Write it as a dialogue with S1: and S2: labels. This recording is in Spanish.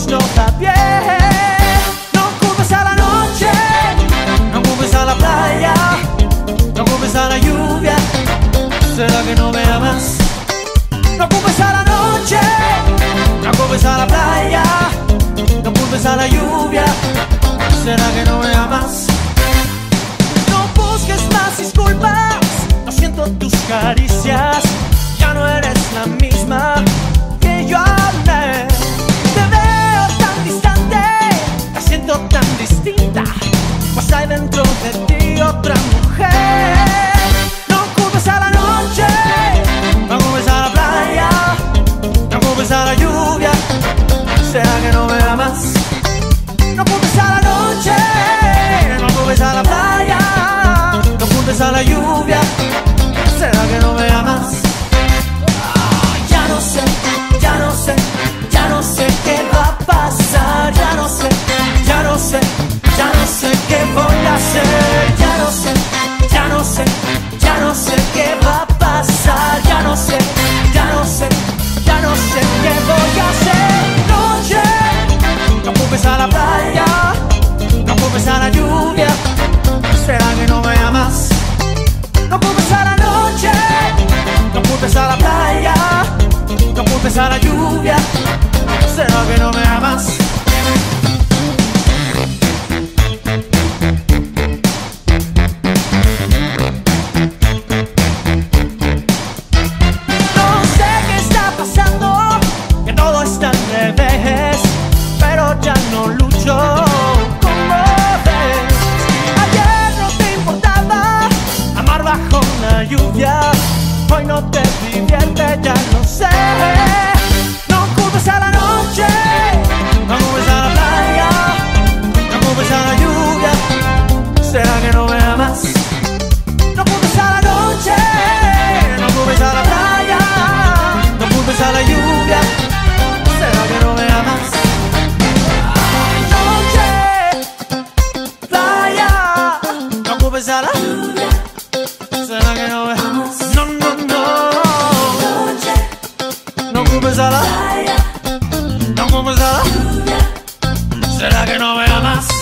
S1: no está bien. No culpes a la noche, no culpes a la playa, no culpes a la lluvia. ¿Será que no me amas? No culpes a la noche, no culpes a la playa, no culpes a la lluvia. ¿Será que no me amas? No busques más disculpas, no siento tus caricias. Ya no eres la misma que yo amé. Te veo tan distante, la siento tan distinta, pues hay dentro de ti otra mujer. No culpes a la noche, no culpes a la playa, no culpes a la lluvia. ¿Será que no me amas? No culpes a la noche, no culpes a la playa, no culpes a la lluvia. ¿Será que no me amas? Ya no sé, ya no sé, ya no sé qué va a pasar. Ya no sé, ya no sé, ya no sé qué voy a hacer. Ya no sé, ya no sé, ya no sé qué va a pasar. Ya no sé, ya no sé, ya no sé qué voy a hacer. Noche, no culpes a la playa, no culpes a la lluvia. ¿Será que no me amas? No culpes a la noche, no culpes a la playa, no culpes a la lluvia. ¿Será que no me amas? No sé qué está pasando, que todo está al revés, pero ya no lucho como ves. Ayer no te importaba amar bajo la lluvia, hoy no te divierte, ya lo sé. No culpes a la noche, no culpes a la playa, no culpes a la lluvia. ¿Será que no me amas? No culpes a la noche, no culpes a la playa, no culpes a la lluvia. ¿Será que no me amas? Noche, playa, no culpes a la lluvia. ¿Será que no me amas? No, no, no. No culpes a la playa, no culpes a la lluvia. ¿Será que no me amas?